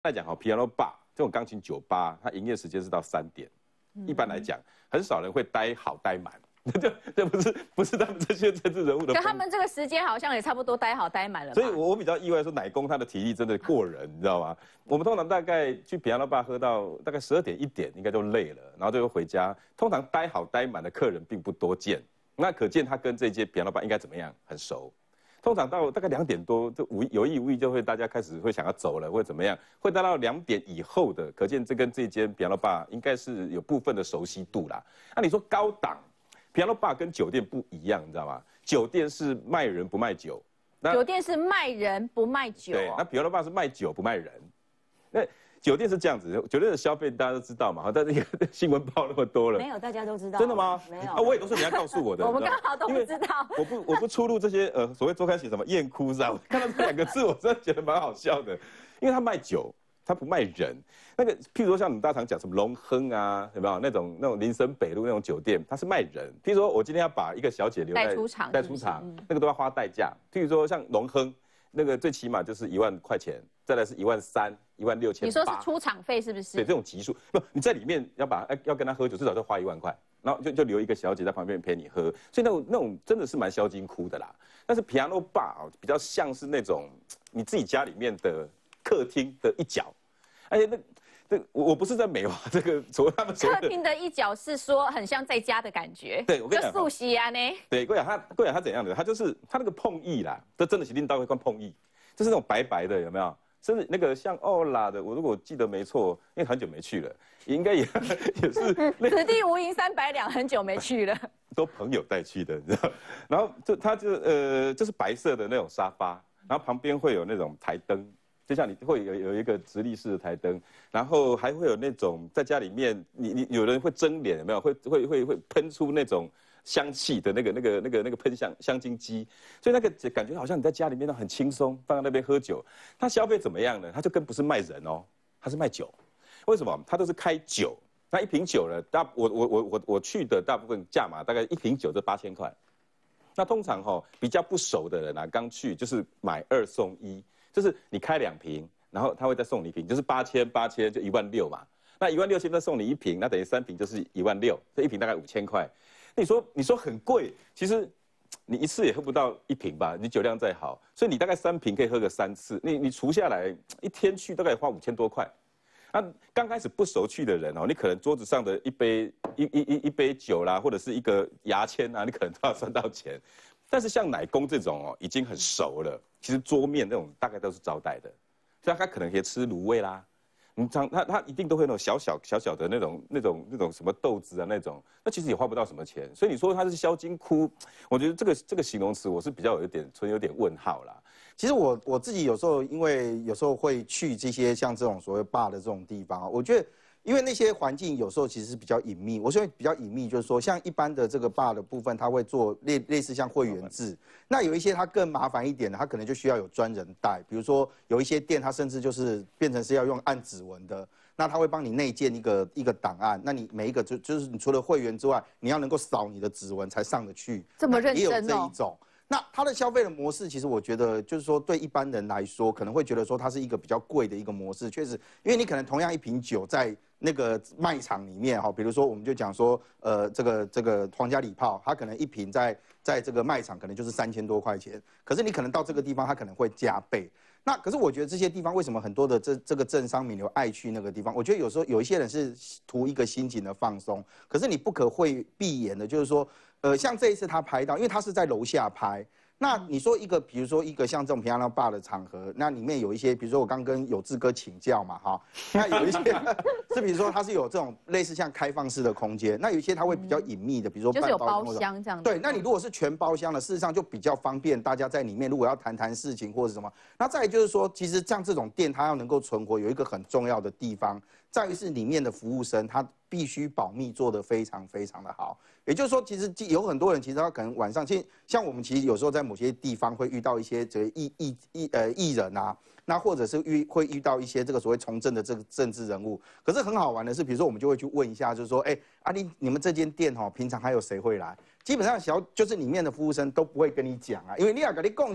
来讲哈，piano bar 这种钢琴酒吧，它营业时间是到3点。一般来讲，很少人会待好待满。这不是他们这些政治人物的。 可他们这个时间好像也差不多待好待满了。 所以我比较意外，说奶公他的体力真的过人，你知道吗？我们通常大概去piano bar喝到大概12点1点，应该就累了，然后就会回家。通常待好待满的客人并不多见，那可见他跟这间piano bar应该怎么样很熟。通常到大概2点多，就有意无意就会大家开始会想要走了，或者怎么样，会待到2点以后的，可见这跟这间piano bar应该是有部分的熟悉度啦。那你说高档，piano bar 跟酒店不一样，你知道吗？酒店是卖人不卖酒， 酒店是卖人不卖酒。 对，那piano bar 是卖酒不卖人。那酒店是这样子，酒店的消费大家都知道嘛，但那个新闻报那么多了， 没有，大家都知道。 真的吗？ 没有， 我也都是人家告诉我的。 我们刚好都不知道。 我不出入这些所谓周刊写什么艳哭是吧？我看到这2个字，我真的觉得蛮好笑的，因为他卖酒，他不卖人。那个譬如说像我们大常讲什么龙亨啊，有没有那种林森北路那种酒店，他是卖人。譬如说我今天要把一个小姐留在带出场，那个都要花代价。譬如说像龙亨。那个最起码就是1万块钱，再来是13000、16800。 你说是出场费是不是？ 对，这种级数不，你在里面要跟他喝酒，至少就花1万块，然后就留一个小姐在旁边陪你喝，所以那种真的是蛮销金窟的啦。但是 piano bar 比较像是那种你自己家里面的客厅的一角，而且我不是在美化这个所谓他们客厅的一角，是说很像在家的感觉。 对，我跟你讲， 就素席啊呢。 对，贵阳他怎样的？他就是他那个碰意啦，这真的是拎刀会关碰意，就是那种白白的，有没有？甚至那个像欧拉的，我如果记得没错，因为很久没去了，应该也是。 此地无银300两，很久没去了。 都朋友带去的，你知道？然后就是白色的那种沙发，然后旁边会有那种台灯。就像你会有一个直立式的台灯，然后还会有那种在家里面，你有人会蒸脸有没有？会喷出那种香气的那个喷香精机，所以那个感觉好像你在家里面很轻松，放在那边喝酒。他消费怎么样呢？他就跟不是卖人哦，他是卖酒。为什么？他都是开酒，那一瓶酒呢？我去的大部分价码大概一瓶酒就8000块。那通常比较不熟的人啊，刚去就是买2送1。就是你开2瓶，然后他会再送你1瓶，就是8000就16000嘛。那16000再送你1瓶，那等于3瓶就是16000，这1瓶大概5000块。那你说很贵，其实你一次也喝不到1瓶吧？你酒量再好，所以你大概3瓶可以喝个3次。你除下来一天去大概花5000多块。那刚开始不熟去的人你可能桌子上的一杯酒啦，或者是一个牙签啊，你可能都要算到钱。但是像奶公这种已经很熟了，其实桌面那种大概都是招待的，所以他可能可以吃卤味啦，他一定都会那种小小的那种什么豆子啊那种，那其实也花不到什么钱，所以你说它是销金窟，我觉得这个形容词我是比较有点问号啦。 其实我自己有时候因为有时候会去这些像这种所谓bar的这种地方，我觉得。因为那些环境有时候其实是比较隐秘，我说比较隐秘，就是说像一般的这个bar的部分，它会做类似像会员制。那有一些它更麻烦一点的，它可能就需要有专人带。比如说有一些店，它甚至就是变成是要用按指纹的，那它会帮你内建一个档案。那你每一个就是你除了会员之外，你要能够扫你的指纹才上得去。 这么认真哦。 也有这一种。那它的消费的模式，其实我觉得就是说，对一般人来说，可能会觉得说它是一个比较贵的一个模式。确实，因为你可能同样一瓶酒在那个卖场里面比如说我们就讲说，这个皇家礼炮，它可能一瓶在这个卖场可能就是3000多块钱，可是你可能到这个地方，它可能会加倍。那可是我觉得这些地方为什么很多的这个政商名流爱去那个地方？我觉得有时候有一些人是图一个心情的放松，可是你不可会闭眼的，就是说，像这一次他拍到，因为他是在楼下拍。那你说比如说一个像这种piano bar的场合，那里面有一些，比如说我刚跟有志哥请教嘛，那有一些是比如说它是有这种类似像开放式的空间，那有一些它会比较隐秘的，比如说就是有包厢这样。 对，那你如果是全包厢的，事实上就比较方便大家在里面，如果要谈事情或者什么。那再来就是说，其实像这种店，它要能够存活，有一个很重要的地方，在于是里面的服务生他必须保密做得非常非常的好。也就是说，其实有很多人，其实他可能晚上，其实像我们其实有时候在某些地方会遇到一些这个艺人啊，那或者是会遇到一些这个所谓从政的这个政治人物。可是很好玩的是，比如说我们就会去问一下，就是说，你们这间店平常还有谁会来？基本上就是里面的服务生都不会跟你讲啊，因为你要跟你讲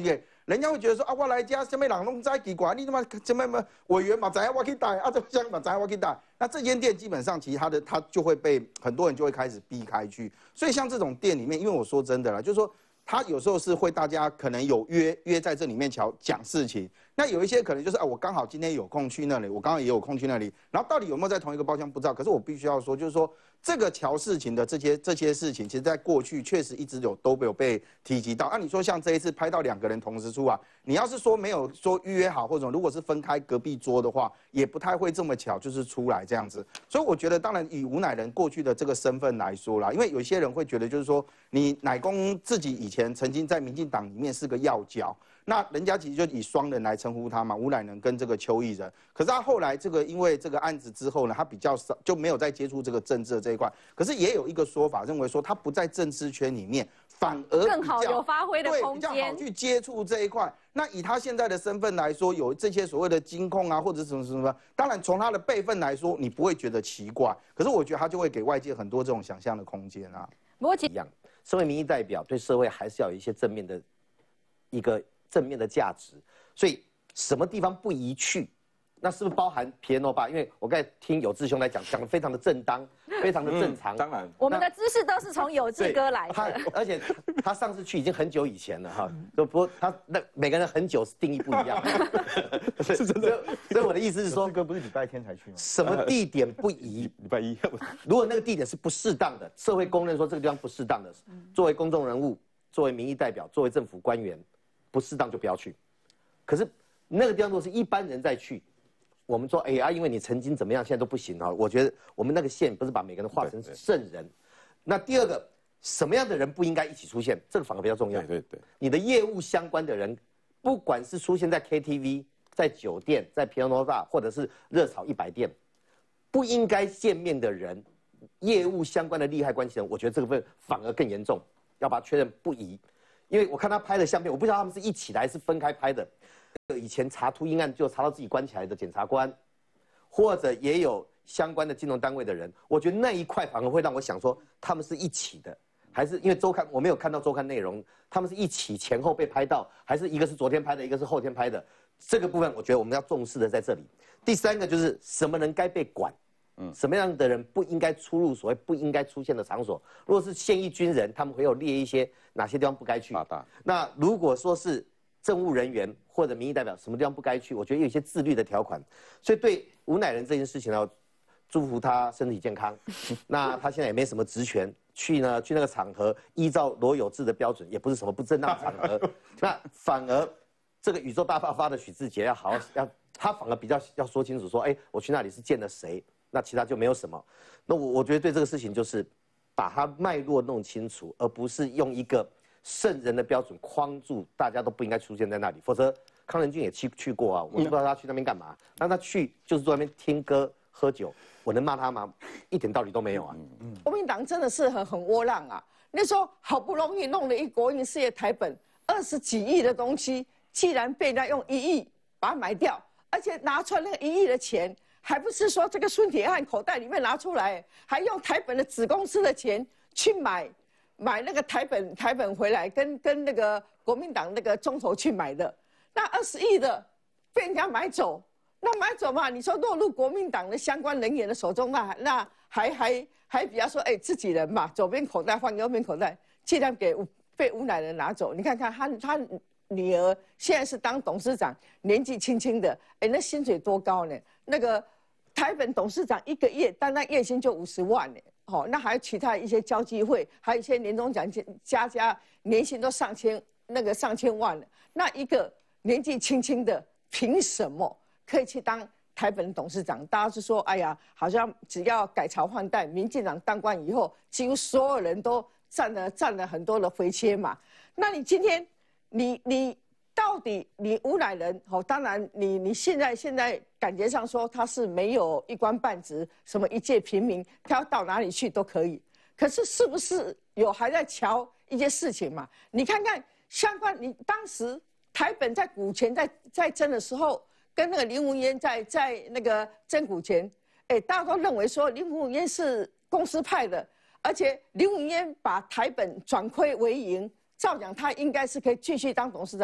人家会觉得说啊，我来家什么人弄在奇怪，你他妈什么委员嘛，怎样我去带啊，这香港怎样我去带？那这间店基本上其实它就会被很多人就会开始避开去，所以像这种店里面，因为我说真的啦，就是说。他有时候是会大家可能有约在这里面讲事情，那有一些可能就是我刚好今天有空去那里，我刚好也有空去那里，然后到底有没有在同一个包厢不知道，可是我必须要说，就是说这个乔事情的这些事情，其实在过去确实一直都有被提及到。你说像这一次拍到2个人同时出啊，你要是说没有说预约好，或者如果是分开隔壁桌的话，也不太会这么巧就是出来这样子。所以我觉得，当然以吴乃仁过去的这个身份来说啦，因为有些人会觉得就是说，你乃公自己以前曾经在民进党里面是个要角，那人家其实就以双人来称呼他嘛，吴乃仁跟这个邱毅人。可是他后来这个因为这个案子之后呢，他比较少就没有再接触这个政治的这一块。可是也有一个说法认为说他不在政治圈里面，反而更好有发挥的空间， 比较好去接触这一块。那以他现在的身份来说，有这些所谓的金控啊，或者什么，当然从他的辈分来说，你不会觉得奇怪。可是我觉得他就会给外界很多这种想象的空间啊。 不过一样，身为民意代表，对社会还是要有一些正面的价值。所以什么地方不宜去，那是不是包含piano bar？因为我刚才听有志兄来讲得非常的正当，非常的正常。 当然， 我们的知识都是从有志哥来的。 而且他上次去已经很久以前了哈，不过他那每个人很久定义不一样。是真的。所以我的意思是说， 志哥不是礼拜天才去吗？ 什么地点不宜？ 礼拜一。 如果那个地点是不适当的，社会公认说这个地方不适当的，作为公众人物，作为民意代表，作为政府官员，不适当就不要去。可是那个地方如果是一般人再去，我们说因为你曾经怎么样，现在都不行啊。我觉得我们那个线不是把每个人画成圣人。那第二个，什么样的人不应该一起出现？这个反而比较重要。 对， 你的业务相关的人，不管是出现在 KTV、在酒店、在piano bar，或者是热炒100店，不应该见面的人，业务相关的利害关系人，我觉得这个份反而更严重，要把它确认不宜。因为我看他拍的相片，我不知道他们是一起来还是分开拍的。以前查秃鹰案就查到自己关起来的检察官，或者也有相关的金融单位的人，我觉得那一块反而会让我想说，他们是一起的，还是因为周刊我没有看到周刊内容，他们是一起前后被拍到，还是一个是昨天拍的，一个是后天拍的？这个部分我觉得我们要重视的在这里。第三个就是什么人该被管，什么样的人不应该出入所谓不应该出现的场所。如果是现役军人，他们会有列一些哪些地方不该去。那如果说是政务人员或者民意代表，什么地方不该去，我觉得有一些自律的条款。所以对吴乃仁这件事情呢，祝福他身体健康。那他现在也没什么职权，去那个场合，依照罗有志的标准，也不是什么不正当场合。那反而这个宇宙大爆发的许志杰他反而比较要说清楚说，我去那里是见了谁，那其他就没有什么。那我觉得对这个事情就是把它脉络弄清楚，而不是用一个圣人的标准框住，大家都不应该出现在那里。否则康仁俊也去过啊，我不知道他去那边干嘛。那他去就是坐那边听歌喝酒，我能骂他吗？一点道理都没有啊。 国民党真的是很窝囊啊！那时候好不容易弄了一国营事业台本20几亿的东西，既然被人家用1亿把它买掉，而且拿出来那个1亿的钱，还不是说这个孙铁汉口袋里面拿出来，还用台本的子公司的钱去买那个台本回来，跟那个国民党那个中投去买的，那20亿的被人家买走，那买走嘛，你说落入国民党的相关人员的手中，那还比方说，自己人嘛，左边口袋换右边口袋，既然被吴乃仁拿走，你看看他女儿现在是当董事长，年纪轻轻的，那薪水多高呢？那个台本董事长1个月单单月薪就50万呢。那还有其他一些交际会，还有一些年终奖金，加年薪都上千万了。那一个年纪轻轻的，凭什么可以去当台本董事长？大家是说，好像只要改朝换代，民进党当官以后，几乎所有人都占了很多的回切嘛。那你今天，你到底你吴乃仁，当然你现在感觉上说他是没有一官半职，什么一介平民，他要到哪里去都可以。可是是不是有还在瞧一些事情嘛？你看看相关，你当时台本在股权在争的时候，跟那个林文渊在那个争股权，大家都认为说林文渊是公司派的，而且林文渊把台本转亏为盈，照讲他应该是可以继续当董事长。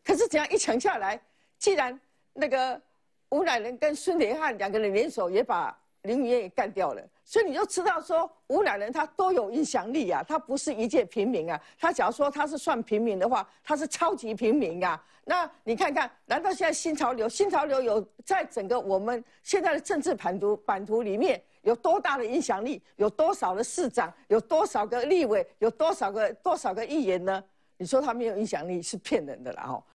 可是这样一抢下来，既然那个吴乃仁跟孙连汉2个人联手也把林宇燕也干掉了，所以你就知道说吴乃仁他多有影响力啊，他不是一介平民啊，他假如说他是算平民的话，他是超级平民啊。那你看看，难道现在新潮流有在整个我们现在的政治版图里面有多大的影响力？有多少的市长？有多少个立委？有多少个议员呢？你说他没有影响力是骗人的啦！